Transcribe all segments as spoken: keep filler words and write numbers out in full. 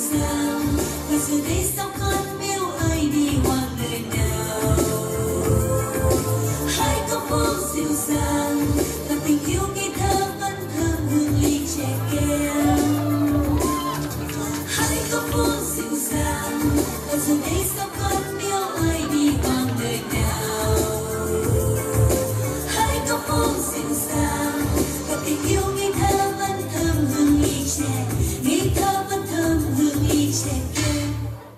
dàng và giờ đây sao con biết ai đi hoàng đời nào. Hai góc phố dịu dàng và tình yêu ngây thơ vẫn thơm hương ly chè kem. Hai góc phố dịu dàng và giờ đây sao con biết ai đi hoàng đời nào. Hai góc phố dịu dàng và tình yêu ngây thơ vẫn thơm hương ly chè, ngây thơ vẫn thơm hương ly chè kem.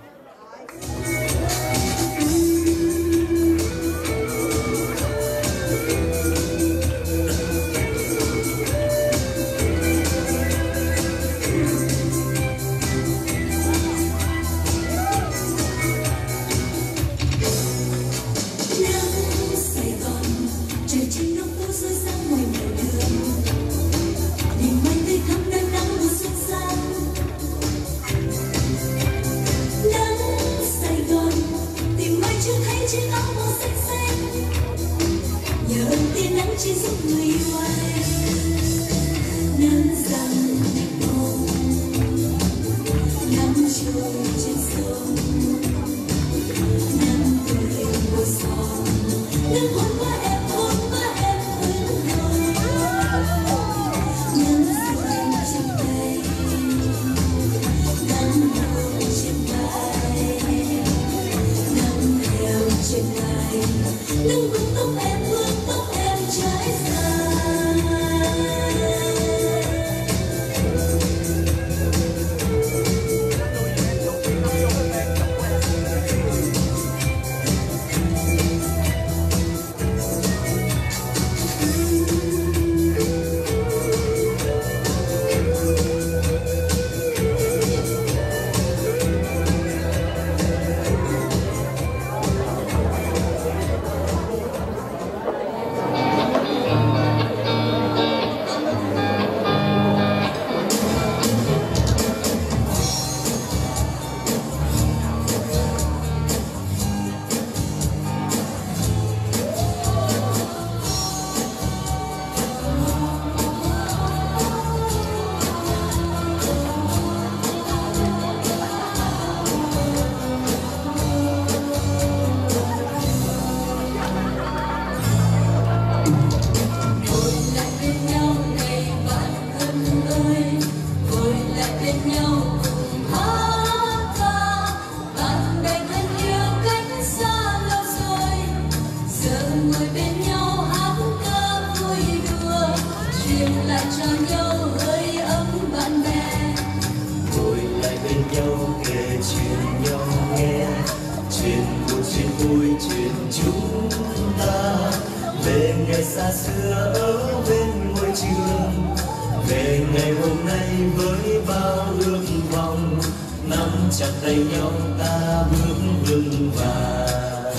Chỉ giúp người quay nắng dần mộng nắng trôi trên sông nắng cười mùa gió nắng hôn qua em hôn qua em hững hờ nắng rơi trên tay nắng hôn trên vai nắng theo trên vai nắng vuốt tóc em vuốt tóc em trái dài. Xa xưa ở bên ngôi trường về ngày hôm nay với bao ước vọng nắm chặt tay nhau ta bước vững vàng.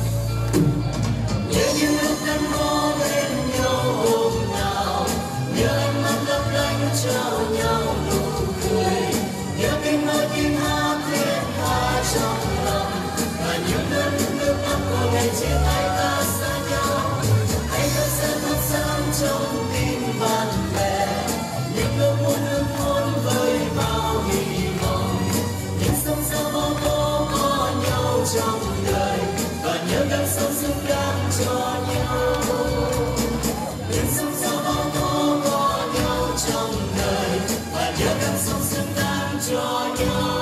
Nhớ những lúc gắn bó bên nhau hôm nào, nhớ ánh mắt lấp lánh trao nhau nụ cười, nhớ tiếng nói tiếng hát thiết tha trong lòng và những đất nước mắt của ngày chia tay ta xa nhau. Sẽ thắp sáng trong tim bạn bè những lúc muốn ước muốn với bao hy vọng, những sóng gió bao tố có nhau trong đời và nhớ đằng sau xứng đáng cho nhau. Những sóng gió bao tố có nhau trong đời và nhớ đằng sau xứng đáng cho nhau.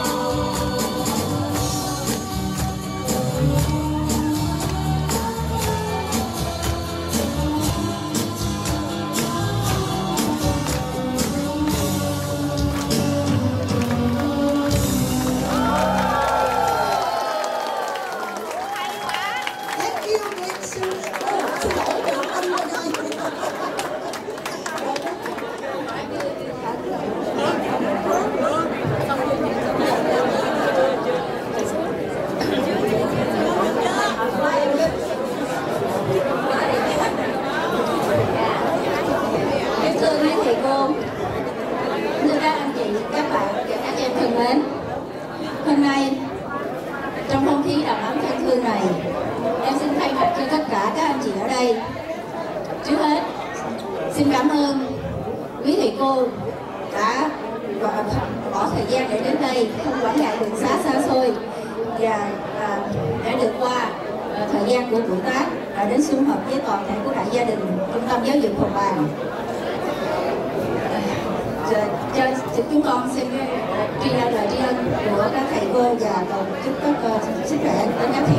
Hôm nay trong không khí đầm ấm thân thương này, em xin thay mặt cho tất cả các anh chị ở đây, trước hết xin cảm ơn quý thầy cô đã bỏ thời gian để đến đây, không quản ngại đường xá xa xôi và à, đã được qua à, thời gian của buổi Tết đã đến sum họp với toàn thể của đại gia đình Trung tâm Giáo dục Hồng Bàng. Cho, cho, cho chúng con xin tri ân lời tri ân của các thầy cô và cầu chúc các uh, sức khỏe đến các thí